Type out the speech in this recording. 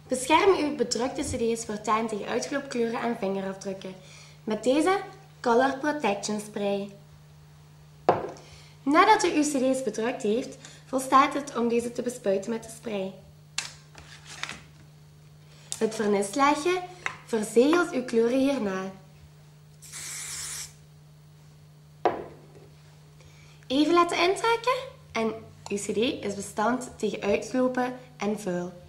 Bescherm uw bedrukte cd's voortaan tegen uitloopkleuren en vingerafdrukken met deze Color Protection Spray. Nadat u uw cd's bedrukt heeft, volstaat het om deze te bespuiten met de spray. Het vernislaagje verzegelt uw kleuren hierna. Even laten intrekken en uw cd is bestand tegen uitlopen en vuil.